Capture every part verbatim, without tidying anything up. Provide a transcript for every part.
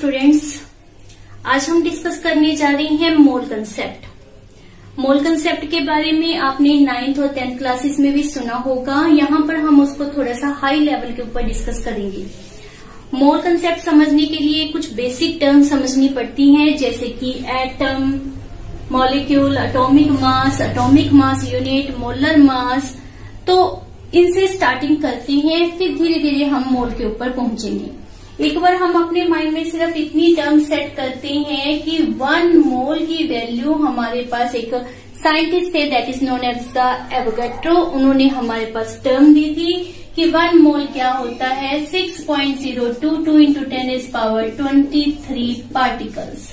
Students, आज हम discuss करने जा रहे हैं मोल कंसेप्ट। मोल कंसेप्ट के बारे में आपने नाइन्थ और टेंथ क्लासेस में भी सुना होगा। यहाँ पर हम उसको थोड़ा सा हाई लेवल के ऊपर डिस्कस करेंगे। मोल कंसेप्ट समझने के लिए कुछ बेसिक टर्म समझनी पड़ती हैं, जैसे कि atom, molecule, atomic mass, atomic mass unit, molar mass. तो इनसे स्टार्टिंग करते हैं, फिर धीरे धीरे हम मोल के ऊपर पहुंचेंगे। एक बार हम अपने माइंड में सिर्फ इतनी टर्म सेट करते हैं कि वन मोल की वैल्यू, हमारे पास एक साइंटिस्ट थे that is known as the Avogadro, उन्होंने हमारे पास टर्म दी थी कि वन मोल क्या होता है, six point zero two two into ten is power twenty three particles.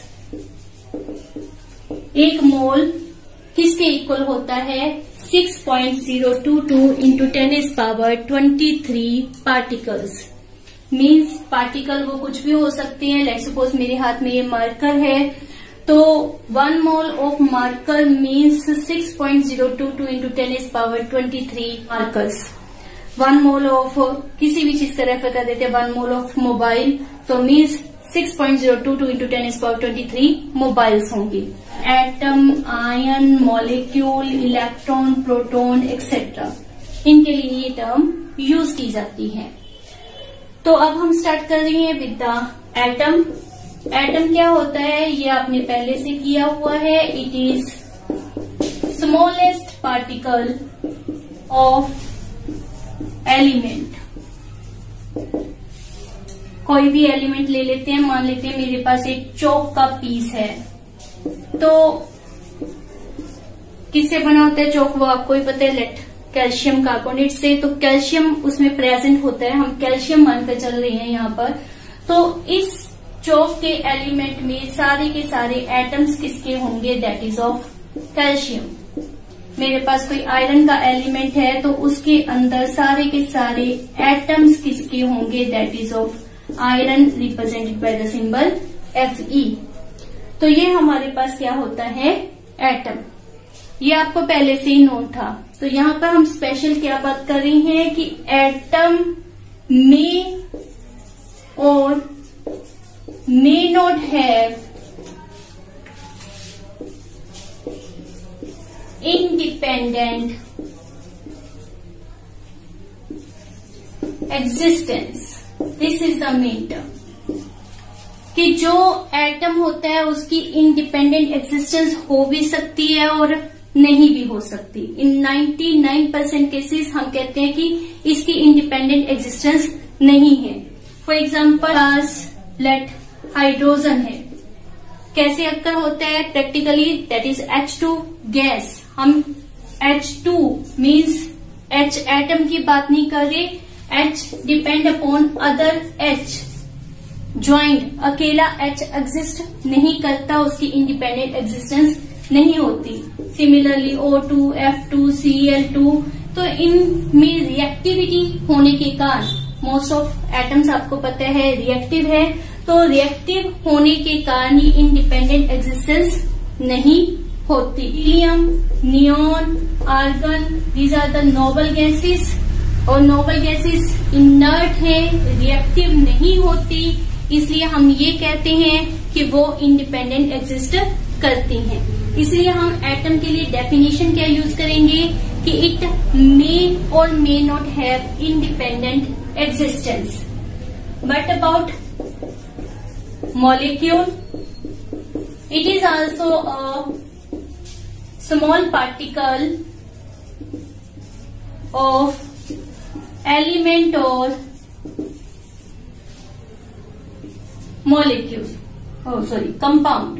एक मोल किसके इक्वल होता है, six point zero two two into ten is power twenty three particles. Means particle वो कुछ भी हो सकते हैं। लेट्स सपोज मेरे हाथ में ये मार्कर है, तो one mole of marker means six point zero two two into ten is power twenty three markers. One mole of किसी भी चीज का रेफर कर देते हैं, वन मोल ऑफ मोबाइल, तो means six point zero two two into ten is power twenty three mobiles होंगे। Atom, ion, molecule, electron, proton etcetera, इनके लिए ये टर्म यूज की जाती है। तो अब हम स्टार्ट कर रहे हैं विद द एटम। एटम क्या होता है, ये आपने पहले से किया हुआ है। It is smallest particle of element. कोई भी एलिमेंट ले लेते हैं, मान लेते हैं मेरे पास एक चौक का पीस है, तो किससे बना होता है चौक, वो आपको ही पता है, लेट कैल्शियम कार्बोनेट से। तो कैल्शियम उसमें प्रेजेंट होता है, हम कैल्शियम मानकर चल रहे हैं यहाँ पर। तो इस चौक के एलिमेंट में सारे के सारे एटम्स किसके होंगे, दैट इज ऑफ कैल्शियम। मेरे पास कोई आयरन का एलिमेंट है, तो उसके अंदर सारे के सारे एटम्स किसके होंगे, that is of iron, represented by the symbol F E. तो ये हमारे पास क्या होता है, एटम। ये आपको पहले से ही नोट था। तो यहाँ पर हम स्पेशल क्या बात कर रहे हैं कि atom may or may not have independent existence. This is the main term कि जो एटम होता है उसकी इंडिपेंडेंट एग्जिस्टेंस हो भी सकती है और नहीं भी हो सकती। इन निन्यानवे परसेंट केसेस हम कहते हैं कि इसकी इंडिपेंडेंट एग्जिस्टेंस नहीं है। फॉर एग्जाम्पल लेट हाइड्रोजन है, कैसे अक्कर होता है practically, that is H two gas. हम H two means H atom की बात नहीं कर रहे, H depend upon other H, joint. अकेला H एग्जिस्ट नहीं करता, उसकी इंडिपेंडेंट एग्जिस्टेंस नहीं होती। Similarly O two, F two, C L two, तो इनमें रिएक्टिविटी होने के कारण, मोस्ट ऑफ एटम्स आपको पता है रिएक्टिव है, तो रिएक्टिव होने के कारण ही इंडिपेंडेंट एग्जिस्टेंस नहीं होती। Helium, neon, argon, these are the noble gases, और नोबल गैसेस इनर्ट है, रिएक्टिव नहीं होती, इसलिए हम ये कहते हैं कि वो इंडिपेंडेंट एग्जिस्ट करती हैं। इसलिए हम एटम के लिए डेफिनेशन क्या यूज करेंगे कि it may or may not have independent existence. But about molecule, it is also a small particle of element or molecule, oh sorry compound.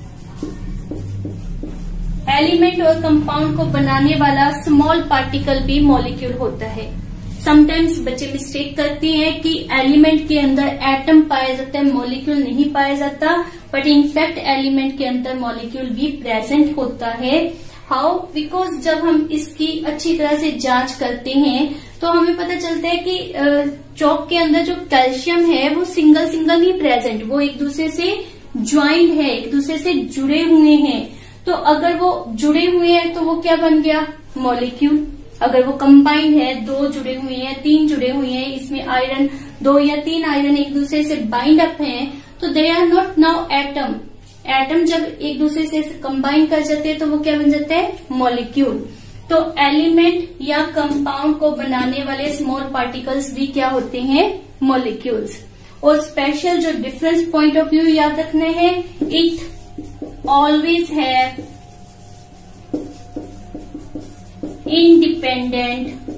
Element और कंपाउंड को बनाने वाला स्मॉल पार्टिकल भी मॉलिक्यूल होता है। समटाइम्स बच्चे मिस्टेक करते हैं कि एलिमेंट के अंदर एटम पाया जाता है, मॉलिक्यूल नहीं पाया जाता, बट इनफैक्ट एलिमेंट के अंदर मॉलिक्यूल भी प्रेजेंट होता है। हाउ, बिकॉज जब हम इसकी अच्छी तरह से जांच करते हैं तो हमें पता चलता है कि चौक के अंदर जो कैल्शियम है वो सिंगल सिंगल नहीं प्रेजेंट, वो एक दूसरे से ज्वाइंट है, एक दूसरे से जुड़े हुए हैं। तो अगर वो जुड़े हुए हैं तो वो क्या बन गया, मॉलिक्यूल। अगर वो कंबाइंड है, दो जुड़े हुए हैं, तीन जुड़े हुए हैं, इसमें आयरन, दो या तीन आयरन एक दूसरे से बाइंड अप हैं, तो they are not now atom. Atom जब एक दूसरे से कंबाइन कर जाते हैं तो वो क्या बन जाते हैं, मॉलिक्यूल। तो एलिमेंट या कंपाउंड को बनाने वाले स्मॉल पार्टिकल्स भी क्या होते हैं, मॉलिक्यूल्स। और स्पेशल जो डिफरेंस पॉइंट ऑफ व्यू याद रखने हैं, it always have independent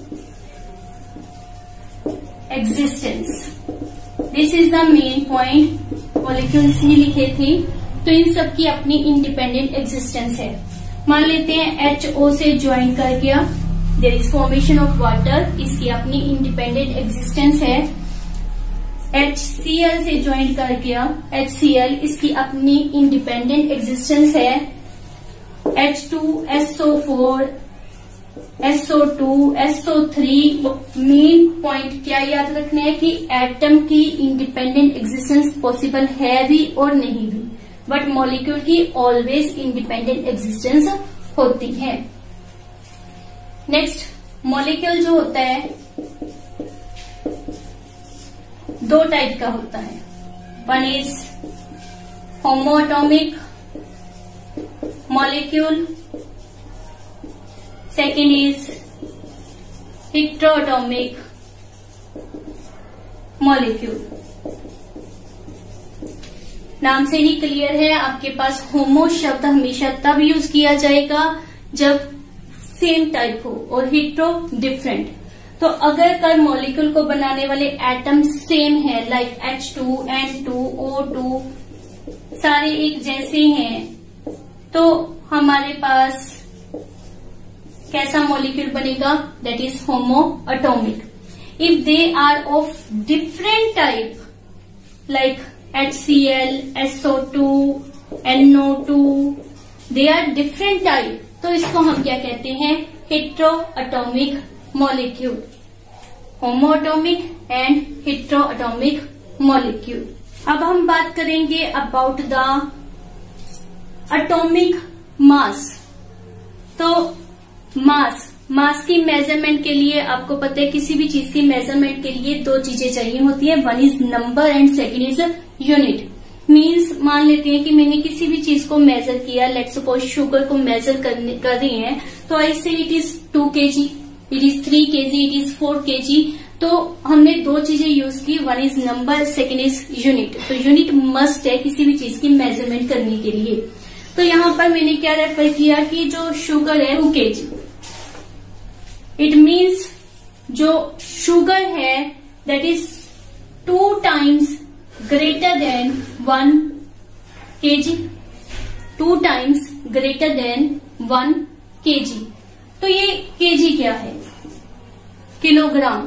existence. This is the main point, molecules ही लिखे थे। तो इन सब की अपनी इंडिपेंडेंट एग्जिस्टेंस है। मान लेते हैं एच ओ से ज्वाइन कर गया, there is formation of water, इसकी अपनी इंडिपेंडेंट एग्जिस्टेंस है। एच सी एल से ज्वाइन कर गया, एच सी एल, इसकी अपनी इंडिपेंडेंट एग्जिस्टेंस है। H two S O four, S O two, S O three. Main point क्या याद रखना है कि एटम की इंडिपेंडेंट एग्जिस्टेंस पॉसिबल है भी और नहीं भी, बट मॉलिक्यूल की ऑलवेज इंडिपेंडेंट एग्जिस्टेंस होती है। नेक्स्ट, मॉलिक्यूल जो होता है दो टाइप का होता है। One is homoatomic molecule, second is heteroatomic molecule. नाम से ही क्लियर है, आपके पास होमो शब्द हमेशा तब यूज किया जाएगा जब सेम टाइप हो और हेटेरो डिफरेंट। तो अगर कल मॉलिक्यूल को बनाने वाले एटम सेम है, like H two, N two, O two, सारे एक जैसे हैं, तो हमारे पास कैसा मॉलिक्यूल बनेगा, that is homoatomic. If they are of different type, like H C L, S O two, N O two, they are different type, तो इसको हम क्या कहते हैं, heteroatomic molecule. Homoatomic and heteroatomic molecule. अब हम बात करेंगे अबाउट द एटॉमिक मास। तो मास, मास की मेजरमेंट के लिए आपको पता है किसी भी चीज की मेजरमेंट के लिए दो चीजें चाहिए होती है, one is number and second is unit. Means मान लेते हैं कि मैंने किसी भी चीज को मेजर किया, लेट्स सपोज शुगर को मेजर करने कर रही है, तो आई से it is to K G, it is three के G, it is four K G. तो हमने दो चीजें यूज की, one is number, second is unit. तो यूनिट मस्ट है किसी भी चीज की मेजरमेंट करने के लिए। तो यहाँ पर मैंने क्या रेफर किया कि जो शुगर है two K G, it means जो शुगर है that is two times greater than one K G, two times greater than one K G. तो ये केजी क्या है, किलोग्राम।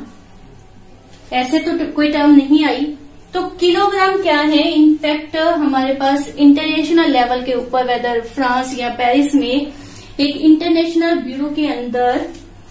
ऐसे तो कोई टर्म नहीं आई, तो किलोग्राम क्या है। इनफैक्ट हमारे पास इंटरनेशनल लेवल के ऊपर, वेदर फ्रांस या पेरिस में, एक इंटरनेशनल ब्यूरो के अंदर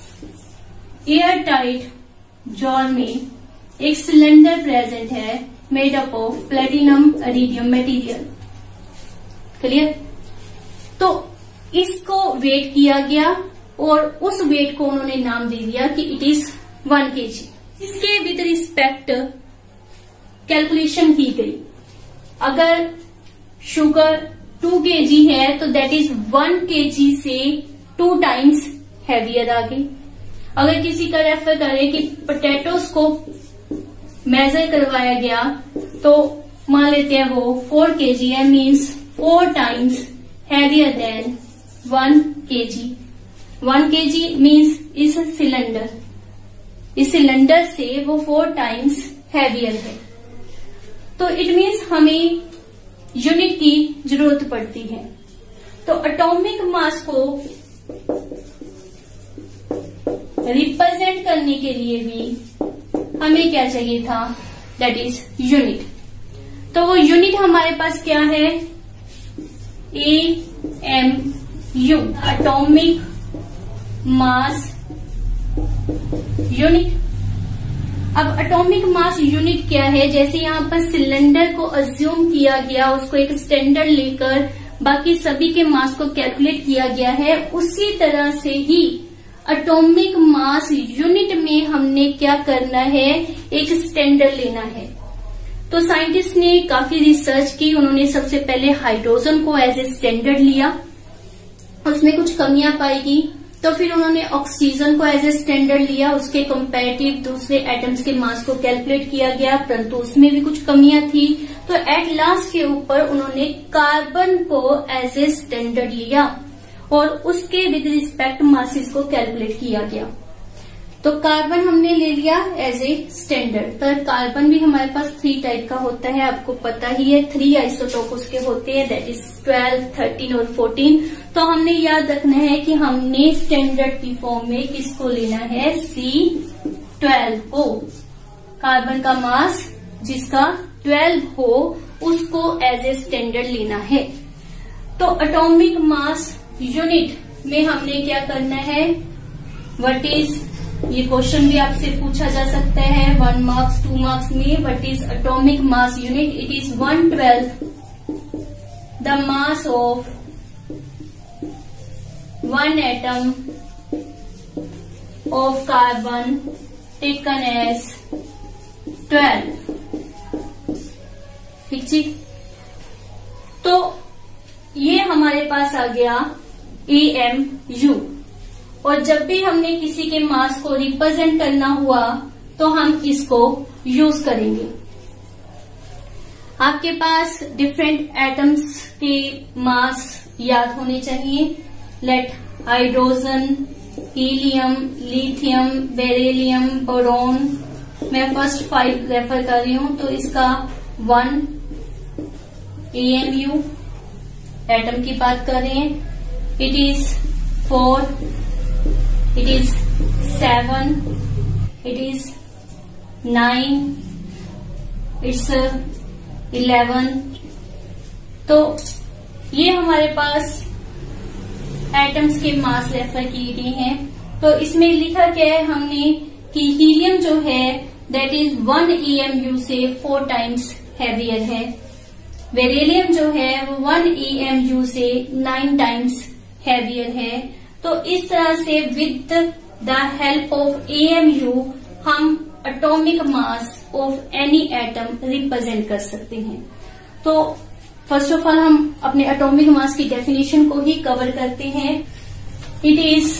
एयर टाइट जार में एक सिलेंडर प्रेजेंट है, made up of platinum iridium material. Clear. तो इसको वेट किया गया और उस वेट को उन्होंने नाम दे दिया कि इट इज वन के जी। इसके विद रिस्पेक्ट कैलकुलेशन की गई। अगर शुगर टू के जी है तो दैट इज वन के जी से टू टाइम्स हैवियर आ गई। अगर किसी का रेफर करें कि पोटैटोस को मेजर करवाया गया, तो मान लेते हैं वो फोर के जी है, means four times heavier than one K G. One K G means इस सिलेंडर, इस सिलेंडर से वो फोर टाइम्स हैवियर है। तो इट मीन्स हमें यूनिट की जरूरत पड़ती है। तो एटॉमिक मास को रिप्रेजेंट करने के लिए भी हमें क्या चाहिए था, दैट इज यूनिट। तो वो यूनिट हमारे पास क्या है, A M U, atomic mass unit. अब एटॉमिक मास यूनिट क्या है, जैसे यहाँ पर सिलेंडर को अज्यूम किया गया, उसको एक स्टैंडर्ड लेकर बाकी सभी के मास को कैलकुलेट किया गया है, उसी तरह से ही एटॉमिक मास यूनिट में हमने क्या करना है, एक स्टैंडर्ड लेना है। तो साइंटिस्ट ने काफी रिसर्च की, उन्होंने सबसे पहले हाइड्रोजन को एज ए स्टैंडर्ड लिया, उसमें कुछ कमियां पाएगी, तो फिर उन्होंने ऑक्सीजन को एज ए स्टैंडर्ड लिया, उसके कंपैरेटिव दूसरे एटम्स के मास को कैलकुलेट किया गया, परंतु उसमें भी कुछ कमियां थी। तो एट लास्ट के ऊपर उन्होंने कार्बन को एज ए स्टैंडर्ड लिया और उसके विद रिस्पेक्ट मासेस को कैलकुलेट किया गया। तो कार्बन हमने ले लिया एज ए स्टैंडर्ड। तो कार्बन भी हमारे पास थ्री टाइप का होता है, आपको पता ही है, थ्री आइसोटोप उसके होते हैं, दैट इज ट्वेल्व, थर्टीन और फोर्टीन। तो हमने याद रखना है कि हमने स्टैंडर्ड की फॉर्म में किसको लेना है, सी ट्वेल्व को। कार्बन का मास जिसका ट्वेल्व हो उसको एज ए स्टैंडर्ड लेना है। तो एटॉमिक मास यूनिट में हमने क्या करना है, व्हाट इज, ये क्वेश्चन भी आपसे पूछा जा सकता है वन मार्क्स टू मार्क्स में, what is atomic mass unit, it is one twelfth the mass of one atom of carbon taken as twelve. ठीक जी, तो ये हमारे पास आ गया ए एम यू। और जब भी हमने किसी के मास को रिप्रेजेंट करना हुआ तो हम इसको यूज करेंगे। आपके पास डिफरेंट एटम्स के मास याद होने चाहिए, let hydrogen, helium, lithium, beryllium, boron. मैं फर्स्ट फाइव रेफर कर रही हूं, तो इसका one A M U atom की बात कर रहे हैं, it is four, it is seven, it is nine, it's eleven. तो ये हमारे पास एटम्स के मास रेफर किए गए हैं। तो इसमें लिखा क्या है हमने कि हीलियम जो है that is one E M U से फोर टाइम्स हैवियर है, बेरिलियम जो है वो वन ई एम यू से नाइन टाइम्स हैवियर है। तो इस तरह से with the help of A M U हम atomic mass of any atom represent कर सकते हैं। तो फर्स्ट ऑफ ऑल हम अपने एटॉमिक मास की डेफिनेशन को ही कवर करते हैं। It is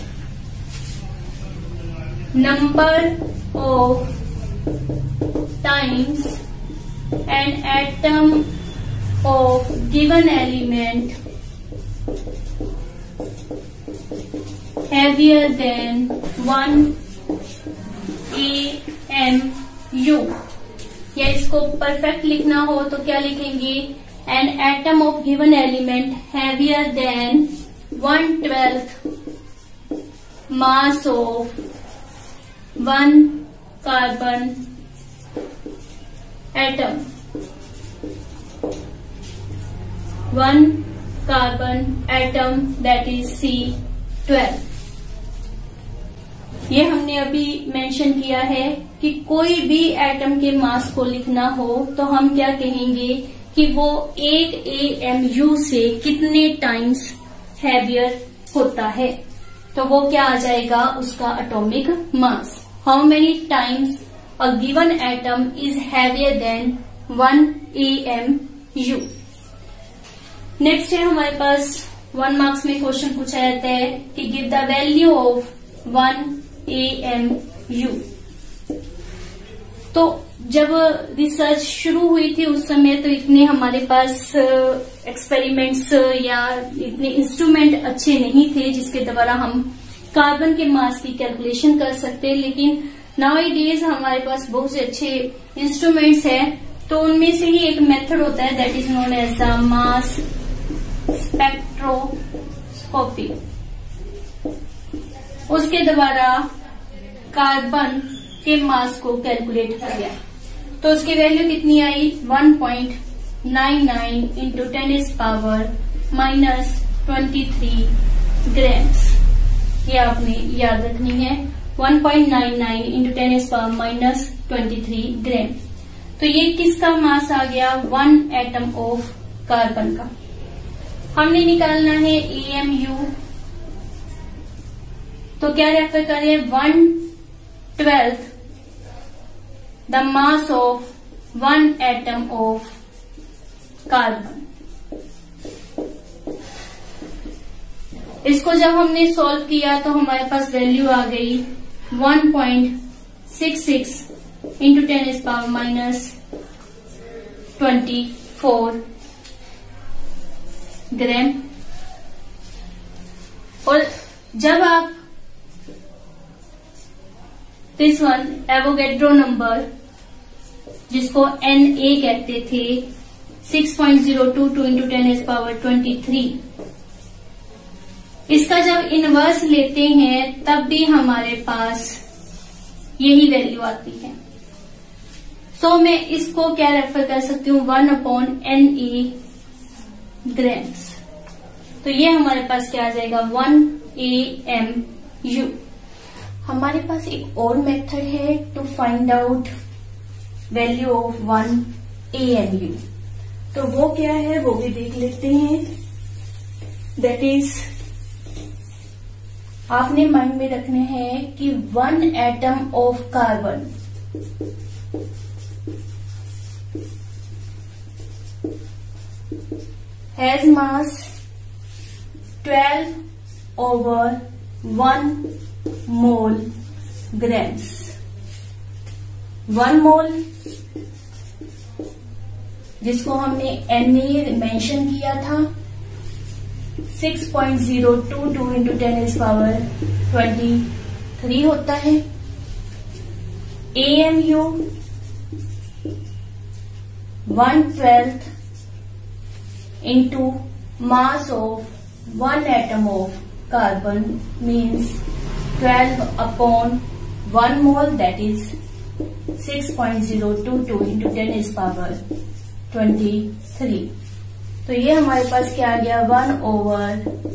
number of times an atom of given element heavier than one A M U, या इसको परफेक्ट लिखना हो तो क्या लिखेंगे, an atom of given element heavier than one twelfth mass of one carbon atom, one carbon atom that is C twelve. ये हमने अभी मेंशन किया है कि कोई भी एटम के मास को लिखना हो तो हम क्या कहेंगे कि वो एक ए एम यू से कितने टाइम्स हैवियर होता है, तो वो क्या आ जाएगा, उसका atomic mass. How many times a given atom is heavier than one A M U. Next है हमारे पास वन मार्क्स में क्वेश्चन पूछा जाता है कि give the value of one A M U. तो जब रिसर्च शुरू हुई थी उस समय तो इतने हमारे पास एक्सपेरिमेंट्स या इतने इंस्ट्रूमेंट अच्छे नहीं थे जिसके द्वारा हम कार्बन के मास की कैलकुलेशन कर सकते, लेकिन नाउ डेज हमारे पास बहुत से अच्छे इंस्ट्रूमेंट्स हैं। तो उनमें से ही एक मेथड होता है that is known as the mass spectroscopy. उसके द्वारा कार्बन के मास को कैलकुलेट किया गया। तो उसकी वैल्यू कितनी आई, one point nine nine into ten is power minus twenty three grams. ये आपने याद रखनी है, one point nine nine into ten is power minus twenty three gram. तो ये किसका मास आ गया, वन एटम ऑफ कार्बन का। हमने निकालना है ए एम यू, तो क्या रेफर करें, one twelfth the mass of one atom of carbon. इसको जब हमने सॉल्व किया तो हमारे पास वैल्यू आ गई one point six six into ten is power minus twenty four gram. और जब आप दिस वन एवोगैड्रो नंबर जिसको एन ए कहते थे six point zero two two into ten is power twenty three, इसका जब इनवर्स लेते हैं तब भी हमारे पास यही वैल्यू आती है। सो so, मैं इसको क्या रेफर कर सकती हूँ one upon N A grams. तो ये हमारे पास क्या आ जाएगा वन ए एम यू। हमारे पास एक और मेथड है to find out value of one A M U. तो वो क्या है वो भी देख लेते हैं। दैट इज आपने माइंड में रखने हैं कि one atom of carbon has mass twelve over one mole grams. One mole जिसको हमने एन ए मेंशन किया था six point zero two two into ten is power twenty three होता है। A M U one twelfth into mass of one atom of carbon means twelve upon one mole that is six point zero two two into ten is power twenty three. तो ये हमारे पास क्या आ गया one over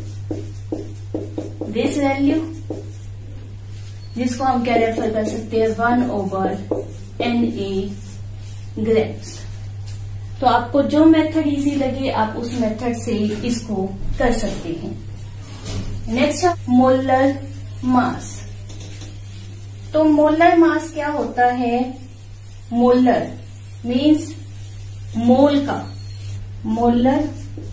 this value जिसको हम क्या रेफर कर सकते हैं one over N A grams. तो आपको जो मेथड इजी लगे आप उस मेथड से इसको कर सकते हैं। Next molar mass. तो मोलर मास क्या होता है? मोलर मीन्स मोल का, molar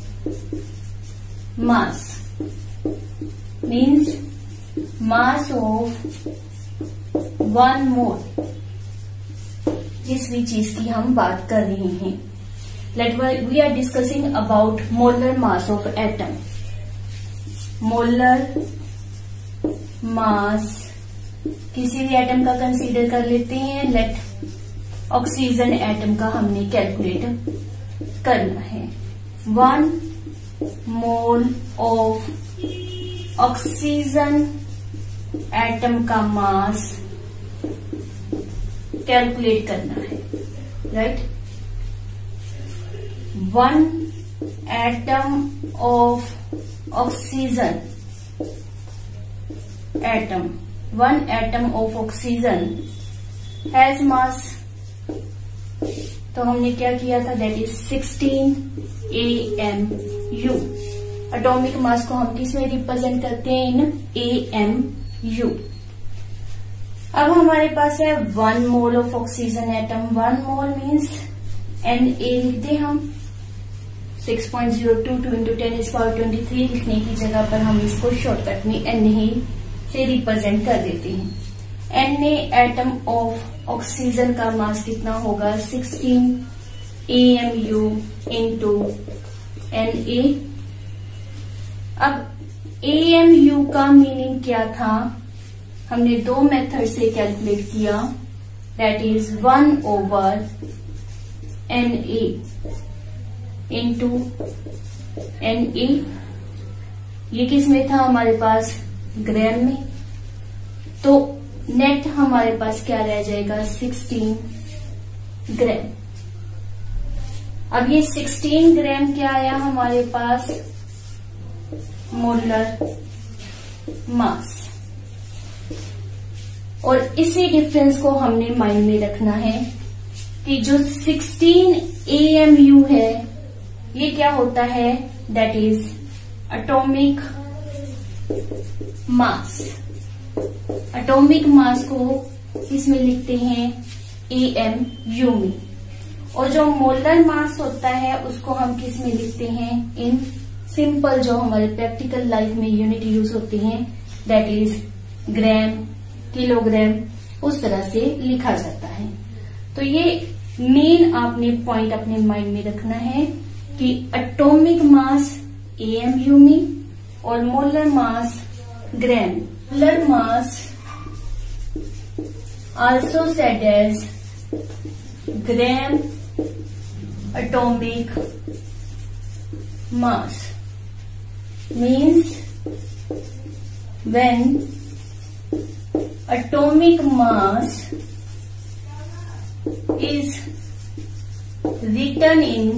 mass means mass of one mole. जिस भी चीज की हम बात कर रहे हैं, let we are discussing about molar mass of atom. Molar mass किसी भी एटम का कंसीडर कर लेते हैं। लेट ऑक्सीजन एटम का हमने कैलकुलेट करना है। One mole of oxygen atom का मास कैलकुलेट करना है, right. One atom of oxygen atom one atom of oxygen has mass. तो हमने क्या किया था? That is sixteen A M U. Atomic mass को हम किस में रिप्रेजेंट करते हैं? In A M U. अब हमारे पास है one mole of oxygen atom. One mole means N A लिखते हम six point zero two two into ten is power twenty three लिखने की जगह पर हम इसको शॉर्टकट में एन ए से रिप्रेजेंट कर देते हैं। N A atom of oxygen का मास कितना होगा? Sixteen A M U into N A. अब ए एम यू का मीनिंग क्या था? हमने दो मेथड से कैलकुलेट किया, that is one over N A into N A. ये किस में था? हमारे पास ग्राम में। तो नेट हमारे पास क्या रह जाएगा? Sixteen gram. अब ये सिक्सटीन ग्राम क्या आया हमारे पास? Molar mass. और इसी डिफरेंस को हमने माइंड में रखना है कि जो सिक्सटीन ए एम यू है ये क्या होता है? That is atomic mass. Atomic mass को किसमें लिखते हैं? ए एम यू में। और जो मोलर मास होता है उसको हम किस में लिखते हैं, इन सिंपल जो हमारे प्रैक्टिकल लाइफ में यूनिट यूज होती हैं, दैट इज ग्राम, किलोग्राम, उस तरह से लिखा जाता है। तो ये मेन आपने पॉइंट अपने माइंड में रखना है कि एटॉमिक मास एएमयू में और molar mass gram. Molar mass also said as gram atomic mass means when atomic mass is written in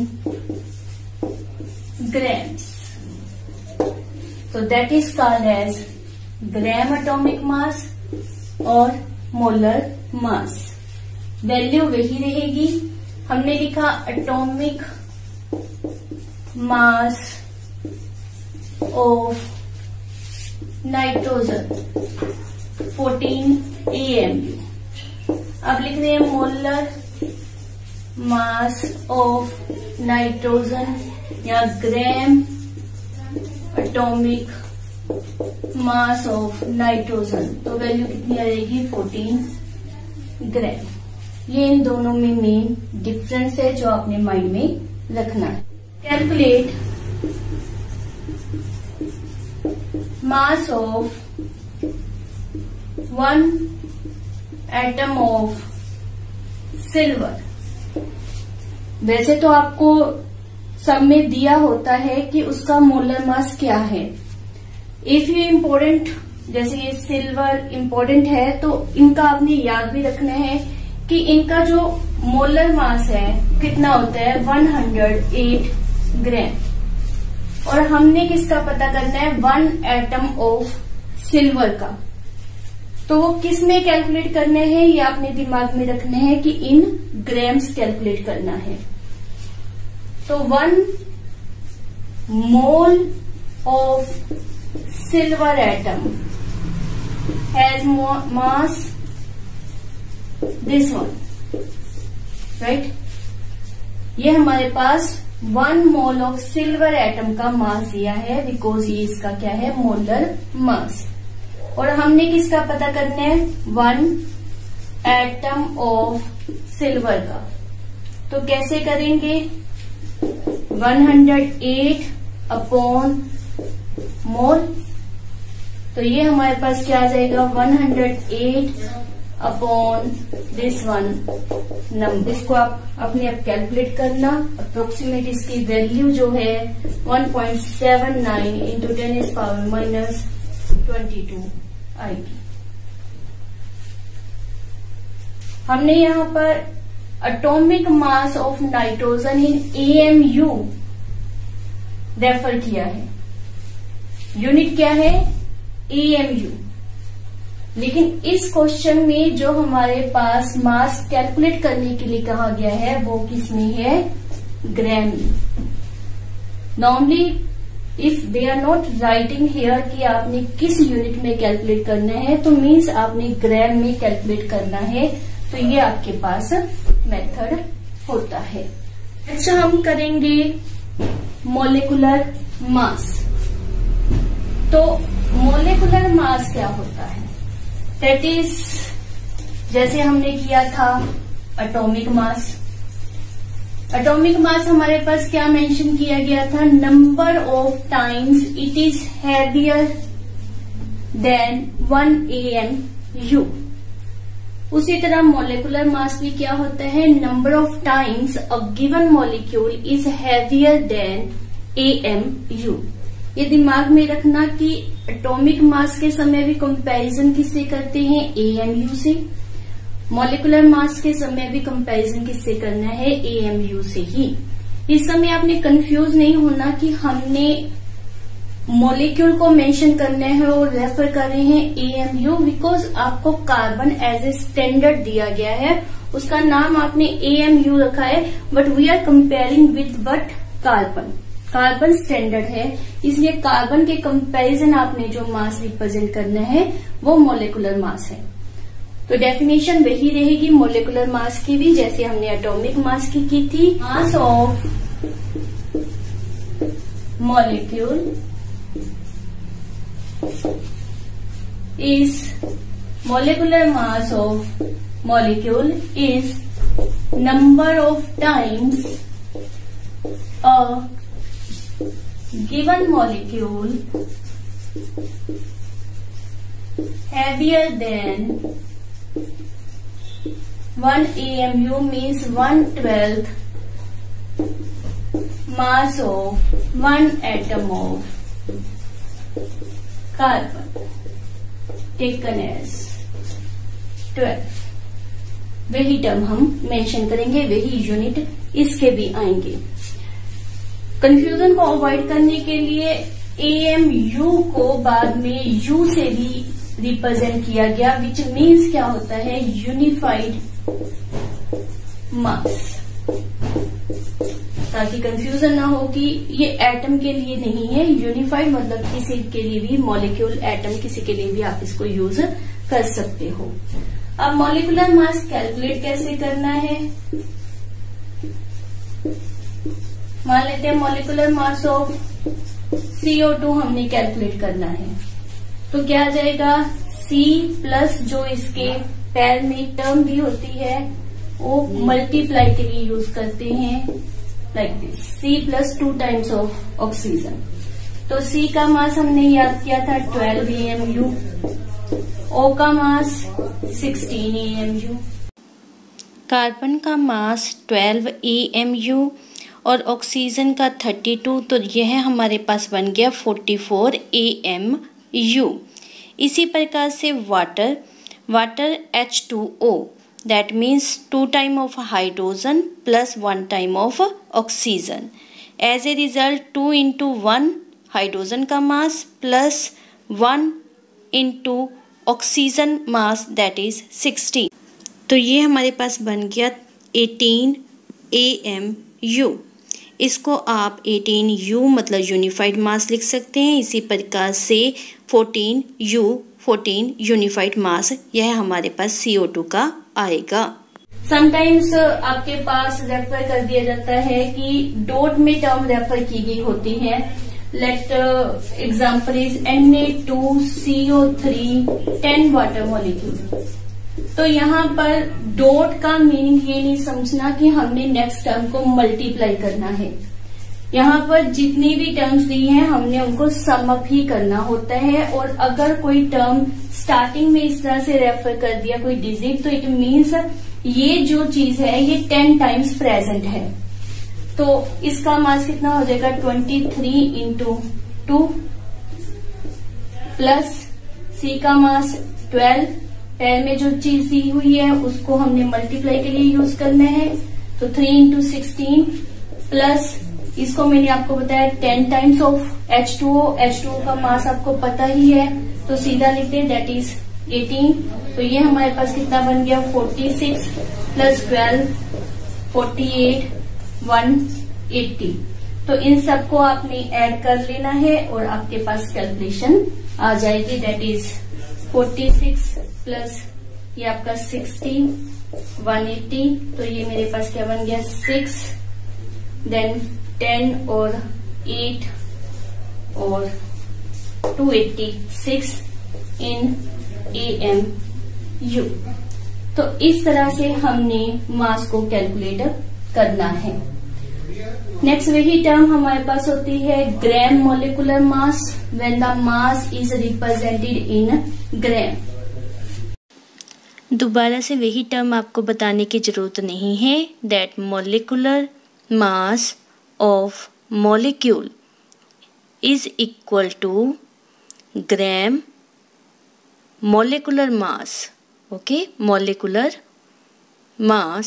grams, so that is called as gram atomic mass और molar mass। Value वही रहेगी। हमने लिखा atomic mass of nitrogen fourteen AMU. अब लिख रहे हैं molar mass of nitrogen या gram atomic mass of nitrogen, तो वैल्यू कितनी आ जाएगी, फोर्टीन ग्राम। ये इन दोनों में मेन डिफरेंस है जो आपने माइंड में रखना है। Calculate mass of one atom of silver. वैसे तो आपको सब में दिया होता है कि उसका मोलर मास क्या है। इफ ये इम्पोर्टेंट, जैसे ये सिल्वर इम्पोर्टेंट है तो इनका आपने याद भी रखना है कि इनका जो मोलर मास है कितना होता है, वन हंड्रेड एट ग्राम। और हमने किसका पता करना है, वन एटम ऑफ सिल्वर का। तो वो किस में कैलकुलेट करना है, ये आपने दिमाग में रखना है कि इन ग्राम्स कैलकुलेट करना है। तो one mole of silver atom has mass this one, right. ये हमारे पास one mole of silver atom का मास दिया है, बिकॉज ये इसका क्या है, मोलर मास। और हमने किसका पता करना है, वन एटम ऑफ सिल्वर का। तो कैसे करेंगे, one hundred eight upon mole, तो ये हमारे पास क्या आ जाएगा, one hundred eight upon this one number. इसको आप अपने आप कैलकुलेट करना। अप्रोक्सीमेट इसकी वैल्यू जो है one point seven nine into ten is power minus twenty two आएगी। हमने यहाँ पर atomic mass of nitrogen in AMU refer किया है। यूनिट क्या है, एएमयू। लेकिन इस क्वेश्चन में जो हमारे पास मास कैलकुलेट करने के लिए कहा गया है वो किस में है, ग्राम में। Normally if they are not writing here कि आपने किस यूनिट में कैलकुलेट करना है, तो मीन्स आपने ग्राम में कैलकुलेट करना है। तो ये आपके पास मेथड होता है। नेक्स्ट हम करेंगे मॉलिक्यूलर मास। तो मॉलिक्यूलर मास क्या होता है, दैट इज जैसे हमने किया था एटॉमिक मास। एटॉमिक मास हमारे पास क्या मेंशन किया गया था, number of times it is heavier than one A M U. उसी तरह मॉलिक्यूलर मास भी क्या होता है, number of times a given molecule is heavier than A M U. ये दिमाग में रखना कि एटॉमिक मास के समय भी कंपैरिजन किससे करते हैं, एएमयू से। मॉलिक्यूलर मास के समय भी कंपैरिजन किससे करना है, एएमयू से ही। इस समय आपने कंफ्यूज नहीं होना कि हमने मॉलिक्यूल को मेंशन करना है और रेफर कर रहे हैं एएमयू, बिकॉज आपको कार्बन एज ए स्टैंडर्ड दिया गया है, उसका नाम आपने एएमयू रखा है, but we are comparing with but carbon. Carbon standard है, इसलिए कार्बन के कंपैरिजन आपने जो मास रिप्रेजेंट करना है वो मॉलिक्यूलर मास है। तो डेफिनेशन वही रहेगी मोलिकुलर मास की भी, जैसे हमने एटॉमिक मास की की थी। Mass of molecule is molecular mass of molecule is number of times a given molecule heavier than one A M U means one twelfth mass of one atom of carbon taken as twelve. वही term हम mention करेंगे, वही unit इसके भी आएंगे। Confusion को avoid करने के लिए ए एम यू को बाद में यू से भी रिप्रेजेंट किया गया, विच मीन्स क्या होता है, यूनिफाइड मास, ताकि कंफ्यूजन ना हो कि ये एटम के लिए नहीं है। यूनिफाइड मतलब किसी के लिए भी, मॉलिक्यूल एटम किसी के लिए भी आप इसको यूज कर सकते हो। अब मॉलिक्यूलर मास कैलकुलेट कैसे करना है, मान लेते हैं molecular mass of C O two हमने कैलकुलेट करना है, तो क्या आ जाएगा, C प्लस जो इसके पैर में टर्म भी होती है वो मल्टीप्लाई के लिए यूज करते हैं, like this, C plus two times of oxygen. तो C का मास हमने याद किया था twelve A M U, O का mass sixteen A M U, carbon का mass twelve A M U और ऑक्सीजन का थर्टी टू, तो यह हमारे पास बन गया forty four A M U. इसी प्रकार से water, water H two O, that means two time of hydrogen plus one time of oxygen. As a result two into one hydrogen का mass plus one into oxygen mass that is sixteen, तो ये हमारे पास बन गया eighteen ए M U. इसको आप eighteen U मतलब यूनिफाइड मास लिख सकते हैं। इसी प्रकार से fourteen U fourteen unified mass, यह हमारे पास सी ओ टू का आएगा। समटाइम्स आपके पास रेफर कर दिया जाता है कि डॉट में टर्म रेफर की गई होती है, let example is N A two C O three ten water molecule. तो यहाँ पर डॉट का मीनिंग ये नहीं समझना कि हमने नेक्स्ट टर्म को मल्टीप्लाई करना है। यहाँ पर जितनी भी टर्म्स दी हैं हमने उनको सम अप ही करना होता है, और अगर कोई टर्म स्टार्टिंग में इस तरह से रेफर कर दिया कोई डिजिट, तो इट मीन्स ये जो चीज है ये टेन टाइम्स प्रेजेंट है। तो इसका मास कितना हो जाएगा, twenty three into two plus C का मास ट्वेल्व, पैर में जो चीज दी हुई है उसको हमने मल्टीप्लाई के लिए यूज करना है, तो थ्री इंटू सिक्सटीन प्लस इसको मैंने आपको बताया ten times of H two O, H two O का मास आपको पता ही है, तो सीधा लिखते हैं दैट इज एटीन। तो ये हमारे पास कितना बन गया, forty six plus twelve forty eight one eighty. तो इन सबको आपने ऐड कर लेना है और आपके पास कैलकुलेशन आ जाएगी, that is forty six plus ये आपका सिक्सटी वन एट्टी, तो ये मेरे पास क्या बन गया, सिक्स देन टेन और एट और two eighty six in A M U. तो इस तरह से हमने मास को कैलकुलेट करना है। नेक्स्ट वही टर्म हमारे पास होती है gram molecular mass, when the mass is represented in gram. दोबारा से वही टर्म आपको बताने की जरूरत नहीं है, that molecular mass of molecule is equal to gram molecular mass, okay, molecular mass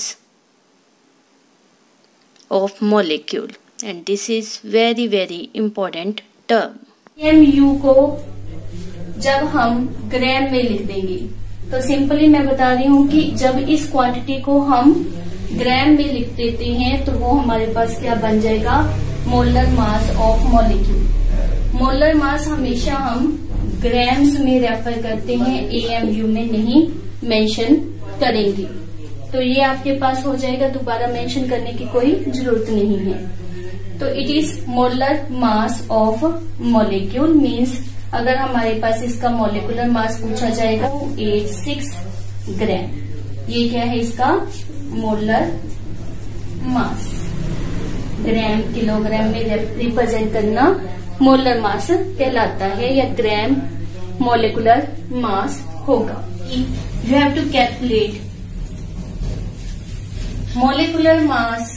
of molecule, and this is very very important term. mu को जब हम ग्राम में लिख देंगे, तो सिंपली मैं बता रही हूँ कि जब इस क्वांटिटी को हम ग्राम में लिख देते हैं तो वो हमारे पास क्या बन जाएगा, molar mass of molecule. Molar mass हमेशा हम ग्राम्स में रेफर करते हैं, ए एम यू में नहीं। मेंशन करेंगे। तो ये आपके पास हो जाएगा, दोबारा मेंशन करने की कोई जरूरत नहीं है। तो it is molar mass of molecule means अगर हमारे पास इसका मॉलिक्यूलर मास पूछा जाएगा तो छियासी ग्राम। ये क्या है इसका मोलर मास, ग्राम किलोग्राम में रिप्रेजेंट करना मोलर मास कहलाता है या ग्राम मॉलिक्यूलर मास होगा। You have to calculate molecular mass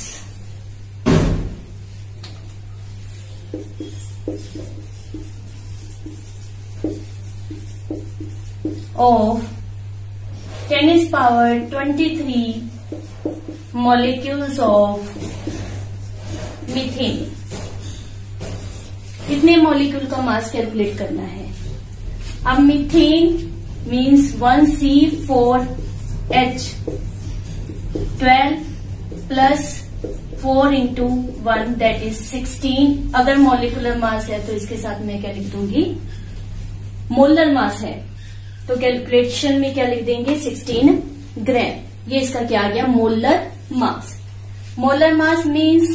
of ten is power twenty-three molecules of methane। कितने मॉलिक्यूल का मास कैलकुलेट करना है? अब methane means one C four H twelve plus four into one that is sixteen. अगर molecular mass है तो इसके साथ मैं क्या लिख दूंगी? मोलर मास है तो कैलकुलेशन में क्या लिख देंगे? Sixteen gram. ये इसका क्या आ गया? Molar mass. Molar mass means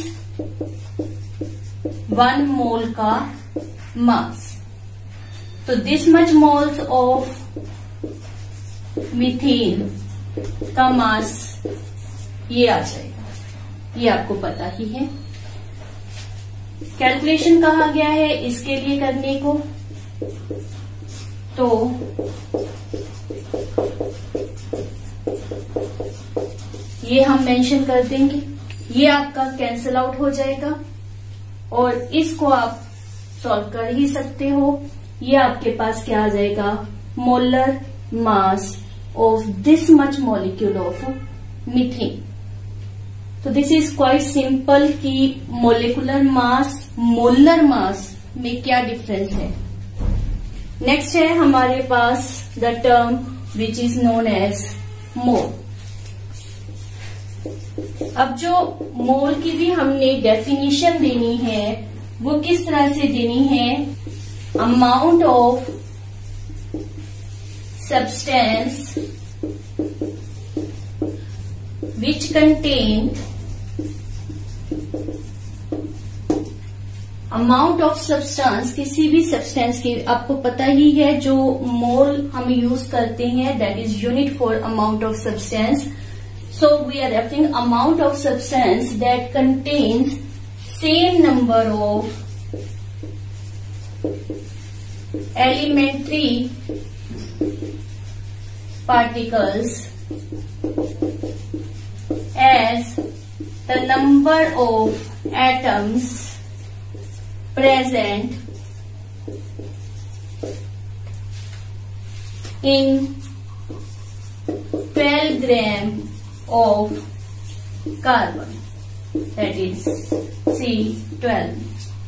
one mole का मास। तो this much moles of methane का मास ये आ जाएगा। ये आपको पता ही है। कैलकुलेशन कहा गया है इसके लिए करने को, तो ये हम मेंशन कर देंगे। ये आपका कैंसिल आउट हो जाएगा और इसको आप सॉल्व कर ही सकते हो। ये आपके पास क्या आ जाएगा? Molar mass of this much molecule of methane. तो दिस इज क्वाइट सिंपल कि मोलिकुलर मास मोलर मास में क्या डिफरेंस है। नेक्स्ट है हमारे पास the term which is known as mole. अब जो मोल की भी हमने डेफिनेशन देनी है वो किस तरह से देनी है? Amount of substance which contain amount of substance, किसी भी सब्सटेंस की आपको पता ही है जो मोल हम यूज करते हैं that is unit for amount of substance. So we are referring amount of substance that contains same number of elementary particles as the number of atoms present in twelve gram of carbon, that is C twelve।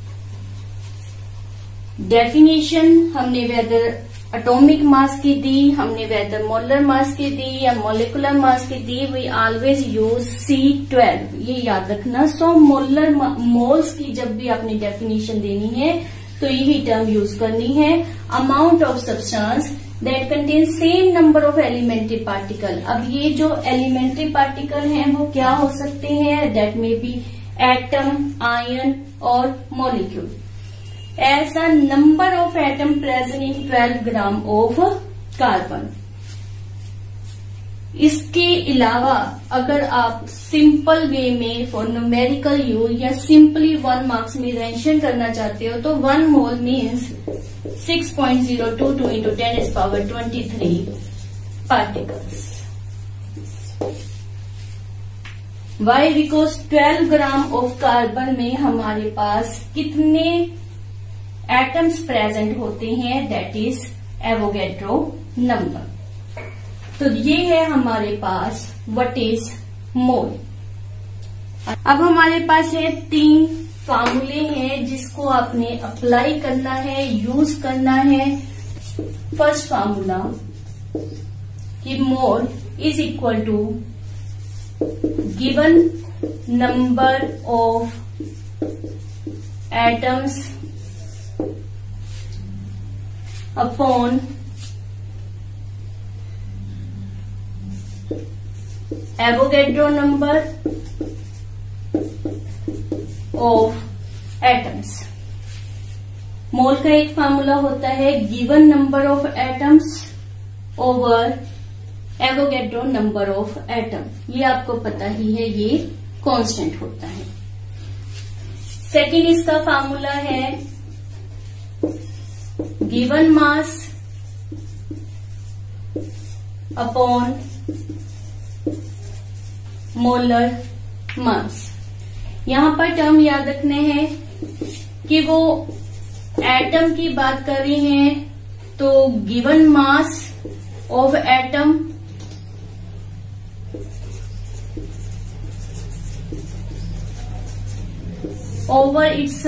Definition हमने whether atomic mass की दी, हमने weather molar mass की दी या molecular mass की दी, we always use C twelve. ये याद रखना। सो मोलर मोल्स की जब भी आपने डेफिनेशन देनी है तो यही टर्म यूज करनी है। Amount of substance that contain same number of elementary particle. अब ये जो एलिमेंट्री पार्टिकल हैं वो क्या हो सकते हैं? That may be atom, ion और मॉलिक्यूल। ऐसा number of atom present in twelve gram of carbon. इसके अलावा अगर आप सिंपल वे में फॉर न्यूमेरिकल यूज या सिंपली वन मार्क्स में मेंशन करना चाहते हो तो one mole means six point zero two two into ten is power twenty three particles. Why? Because twelve gram of carbon में हमारे पास कितने एटम्स प्रेजेंट होते हैं? That is Avogadro number. तो ये है हमारे पास व्हाट इज मोल। अब हमारे पास है तीन फार्मूले हैं जिसको आपने अप्लाई करना है, यूज करना है। फर्स्ट फार्मूला कि mole is equal to given number of atoms upon Avogadro number of atoms. Mole का एक फार्मूला होता है given number of atoms over Avogadro number of atom. ये आपको पता ही है, ये कांस्टेंट होता है। सेकंड इसका फार्मूला है given mass upon molar mass. यहां पर टर्म याद रखने हैं कि वो एटम की बात कर रहे हैं तो given mass of atom over its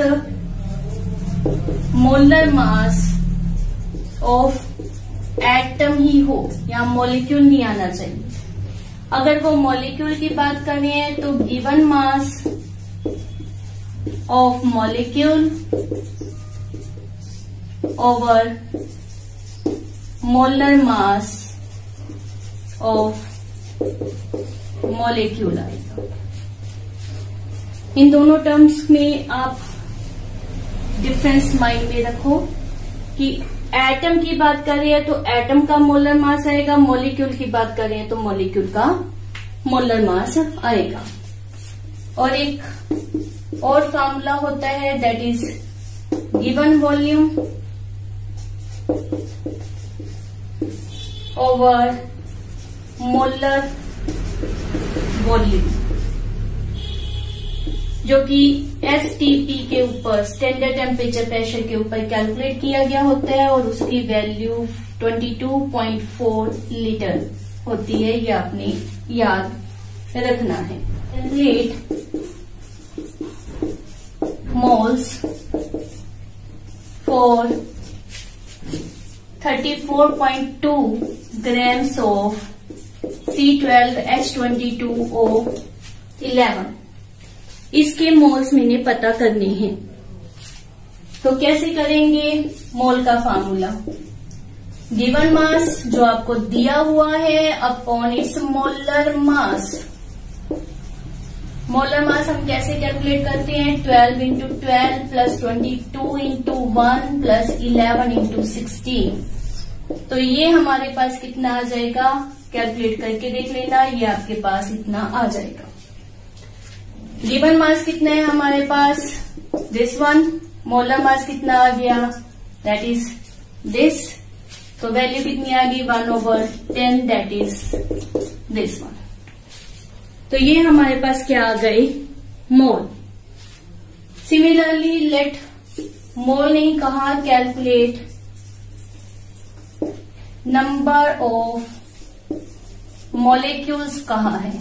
molar mass of atom ही हो, या मॉलिक्यूल नहीं आना चाहिए। अगर वो मॉलिक्यूल की बात कर रहे हैं तो given mass of molecule over molar mass of molecule आएगा। इन दोनों टर्म्स में आप डिफरेंस माइंड में रखो कि एटम की बात कर रहे हैं तो एटम का मोलर मास आएगा, मॉलिक्यूल की बात कर रहे हैं तो मॉलिक्यूल का मोलर मास आएगा। और एक और फार्मूला होता है that is given volume over molar volume, जो कि एस टी पी के ऊपर स्टैंडर्ड टेम्परेचर प्रेशर के ऊपर कैलकुलेट किया गया होता है और उसकी वैल्यू बाईस पॉइंट चार लीटर होती है। ये आपने याद रखना है। कैलकुलेट मोल्स फॉर चौंतीस पॉइंट दो grams of C twelve H twenty two O eleven. इसके मोल्स मैंने पता करने हैं, तो कैसे करेंगे? मोल का फार्मूला गिवन मास जो आपको दिया हुआ है upon its molar mass. Molar mass हम कैसे कैलकुलेट करते हैं? Twelve into twelve plus twenty two into one plus eleven into sixteen. तो ये हमारे पास कितना आ जाएगा? कैलकुलेट करके देख लेना, ये आपके पास इतना आ जाएगा। गिवन मास कितना है हमारे पास? This one. मोलर मास कितना आ गया? That is this. तो वैल्यू कितनी आ गई? One over ten, that is this one. तो ये हमारे पास क्या आ गए? मोल। सिमिलरली लेट मोल नहीं कहा, कैलकुलेट नंबर ऑफ मॉलिक्यूल्स कहा है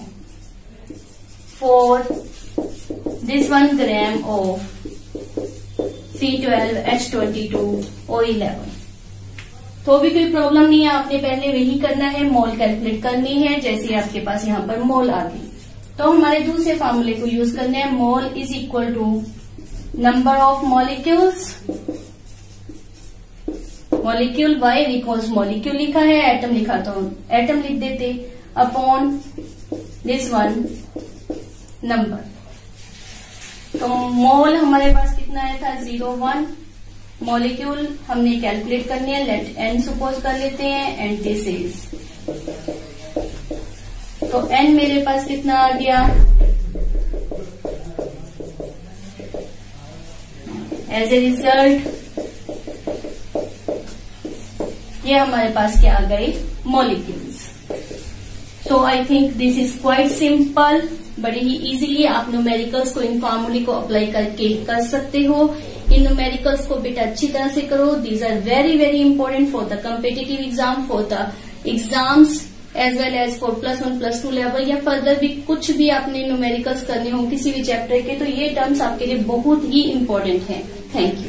for this one gram of C twelve H twenty two O eleven. तो भी कोई प्रॉब्लम नहीं है, आपने पहले वही करना है, मोल कैलकुलेट करनी है। जैसे आपके पास यहाँ पर मोल आ गई तो हमारे दूसरे फार्मूले को यूज करना है। Mole is equal to number of molecules, molecule why because molecule लिखा है, एटम लिखा तो एटम लिख देते, अपॉन दिस वन नंबर। तो मोल हमारे पास कितना आया था? Zero one. मॉलिक्यूल हमने कैलकुलेट करनी है, लेट एन सपोज कर लेते हैं, एंड दिस इज। तो एन मेरे पास कितना आ गया? एज ए रिजल्ट ये हमारे पास क्या आ गए? मॉलिक्यूल्स। तो I think this is quite simple. बड़े ही इजीली आप न्यूमेरिकल्स को इन फार्मूले को अप्लाई करके कर सकते हो। इन न्यूमेरिकल्स को बेटा अच्छी तरह से करो। These are very very important for the competitive exam, for the exams as well as for plus one plus two level, या फर्दर भी कुछ भी आपने न्यूमेरिकल्स करने हो किसी भी चैप्टर के, तो ये टर्म्स आपके लिए बहुत ही इंपॉर्टेंट हैं। Thank you.